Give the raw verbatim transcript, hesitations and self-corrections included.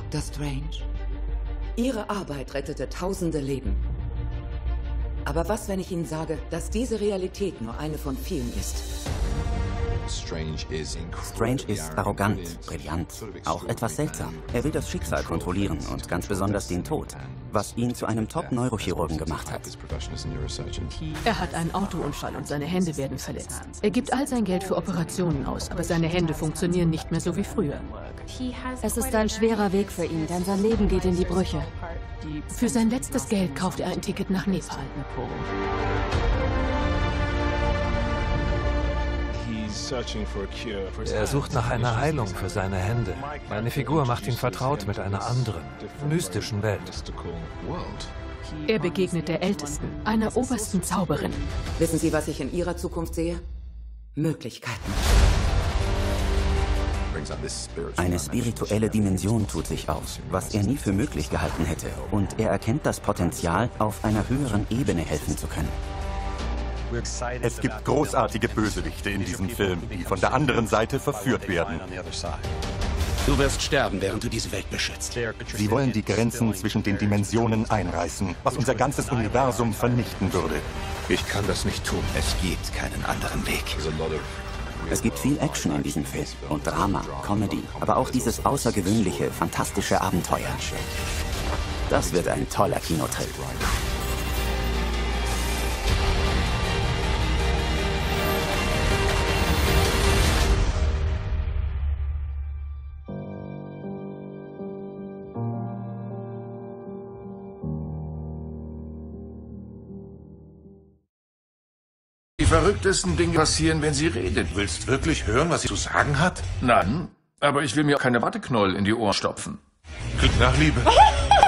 Doktor Strange, Ihre Arbeit rettete tausende Leben. Aber was, wenn ich Ihnen sage, dass diese Realität nur eine von vielen ist? Strange ist arrogant, brillant, auch etwas seltsam. Er will das Schicksal kontrollieren und ganz besonders den Tod, was ihn zu einem Top-Neurochirurgen gemacht hat. Er hat einen Autounfall und seine Hände werden verletzt. Er gibt all sein Geld für Operationen aus, aber seine Hände funktionieren nicht mehr so wie früher. Es ist ein schwerer Weg für ihn, denn sein Leben geht in die Brüche. Für sein letztes Geld kauft er ein Ticket nach Nepal. Er sucht nach einer Heilung für seine Hände. Meine Figur macht ihn vertraut mit einer anderen, mystischen Welt. Er begegnet der Ältesten, einer obersten Zauberin. Wissen Sie, was ich in Ihrer Zukunft sehe? Möglichkeiten. Eine spirituelle Dimension tut sich auf, was er nie für möglich gehalten hätte. Und er erkennt das Potenzial, auf einer höheren Ebene helfen zu können. Es gibt großartige Bösewichte in diesem Film, die von der anderen Seite verführt werden. Du wirst sterben, während du diese Welt beschützt. Sie wollen die Grenzen zwischen den Dimensionen einreißen, was unser ganzes Universum vernichten würde. Ich kann das nicht tun. Es gibt keinen anderen Weg. Es gibt viel Action in diesem Film und Drama, Comedy, aber auch dieses außergewöhnliche, fantastische Abenteuer. Das wird ein toller Kinotrip. Die verrücktesten Dinge passieren, wenn sie redet. Willst wirklich hören, was sie zu sagen hat? Nein, aber ich will mir keine Watteknäuel in die Ohren stopfen. Klingt nach Liebe.